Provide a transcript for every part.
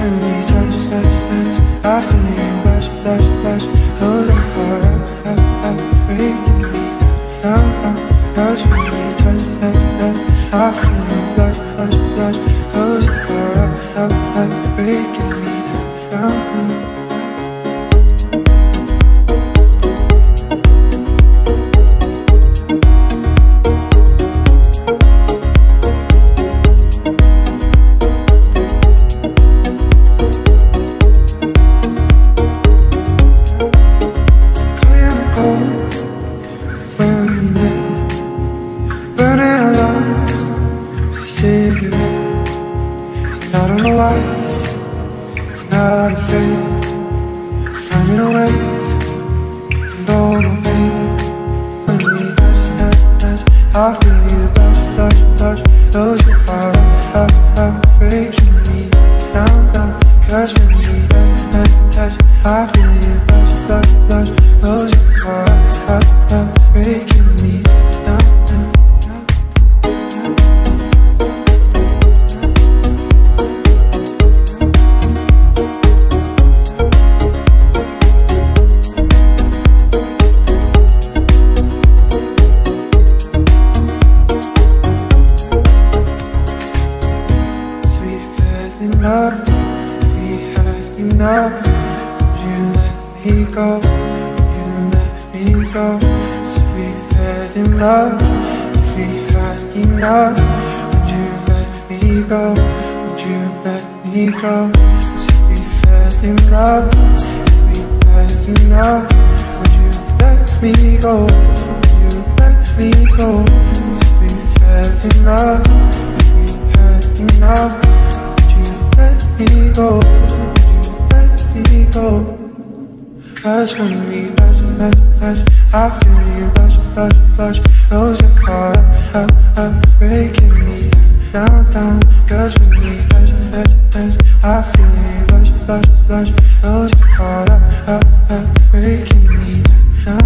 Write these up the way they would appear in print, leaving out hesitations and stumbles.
when we touch, I feel you rush, close your heart up, breaking me down. Cause when we touch, I feel you rush, close your heart up, breaking me down. I don't know why, not afraid, finding a way, and all my pain. When we touch, I feel you touch, close your heart up, breaking me down. Cause when we touch, I feel you touch, close your heart up, breaking me down. Enough, we had enough. You let me go, you let me go. So we fell in love, we had enough. Would you let me go, would you let me go? So we fell in love, we had enough. Would you let me go, would you let me go? So we fell in love, we had enough. Let me go, let me go. Cause when we touch, I feel you rush, close your heart up, breaking me down. Cause when we touch, I feel you rush, close your heart up, breaking me down.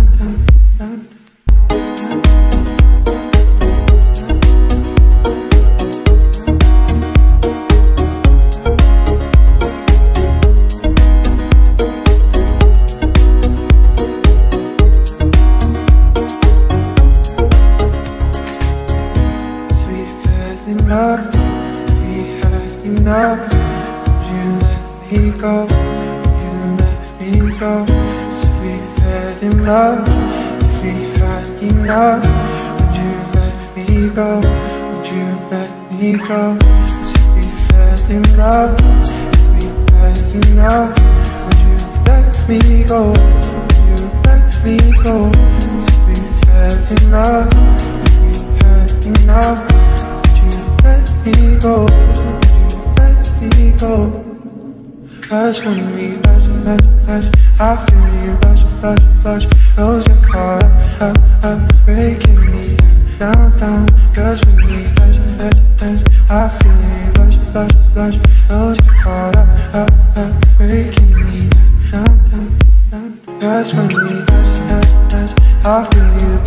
Enough, we had enough. You let me go, you let me go. So we fell in love, we had enough. Would you let me go, would you let me go? So we fell in love, we had enough. Would you let me go, would you let me go? So we fell in love, we had enough. Let me go, let me go. Cause when we touch, I feel you rush, close your heart up, breaking me down. Cause when we touch, I feel you rush, close your heart up, breaking me down. Cause when we touch, I feel you